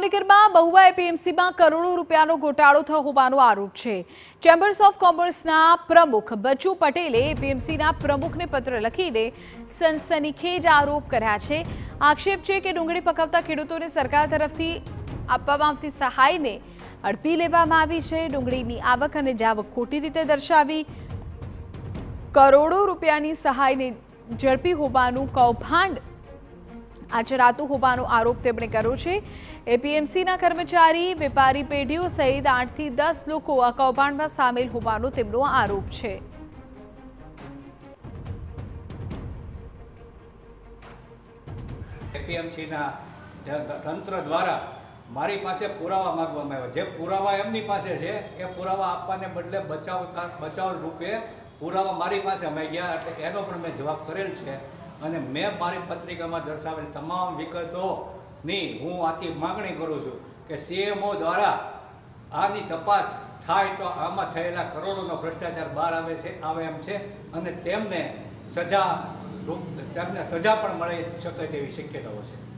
ભાવનગરમાં મહુવા એપીએમસીમાં કરોડો રૂપિયાનો ગોટાળો થયો હોવાનો આરોપ છે। ચેમ્બર્સ ઓફ કોમર્સના પ્રમુખ બચુ પટેલે એપીએમસીના પ્રમુખને પત્ર લખીને સનસનીખેજ આરોપ કર્યા છે। આક્ષેપ છે કે ડુંગળી પકવતા ખેડૂતોને સરકાર તરફથી આપવામાં આવતી સહાયને અડપી લેવામાં આવી છે। ડુંગળીની આવક અને જાવક ખોટી રીતે દર્શાવી કરોડો રૂપિયાની સહાયને ઝડપી હોવાનું કૌભાંડ આચરાતું હોવાનો આરોપ તેમણે કર્યો છે। એપીએમસીના કર્મચારી વેપારી પેઢીઓ સહિત 8 થી 10 લોકો આ કૌભાંડમાં સામેલ હોવાનો તેમનો આરોપ છે। એપીએમસીના તંત્ર દ્વારા મારી પાસે પુરાવા માંગવામાં આવ્યા। જે પુરાવા એમની પાસે છે એ પુરાવા આપવાને બદલે બચાવ રૂપે પુરાવા મારી પાસે માંગ્યા, એટલે એનો પણ મેં જવાબ કરેલ છે અને મેં મારી પત્રિકામાં દર્શાવેલ તમામ વિગતોની હું આથી માગણી કરું છું કે સીએમઓ દ્વારા આની તપાસ થાય તો આમાં થયેલા કરોડોનો ભ્રષ્ટાચાર બહાર આવે એમ છે અને તેમને સજા પણ મળી શકે તેવી શક્યતાઓ છે।